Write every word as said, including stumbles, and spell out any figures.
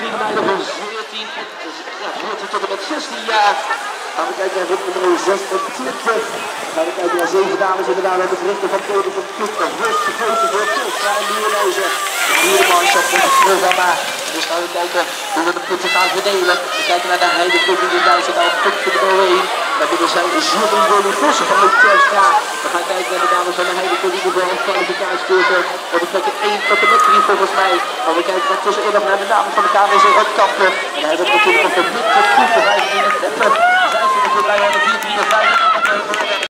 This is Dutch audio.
meiden van veertien, ja, veertien tot en met zestien jaar. Gaan we kijken naar rit nummer zesentwintig. Gaan we kijken naar zeven dames inderdaad met het richten van Koning van Kloek. De grootste grote voor Tulstra en Nieuwenhuizen. De Nieuwenhuizen met het programma. Dus gaan we kijken hoe we de punten gaan verdelen. We kijken naar de Heidekoek in de Duitse nou punten er doorheen. Daarbinnen zijn Jury Willy Vossen van de Tulstra. We gaan kijken naar de dames van de Heidekoek in de voor een kwalificatiekoersen. Op de plekken één tot en met drie volgens mij. Maar we kijken naar tussenin nog naar de dames van de K W C Rotkampen. En hij heeft natuurlijk nog een punten, vijftien en dertig. Zijn ze er voorbij aan de vierentien en vijf.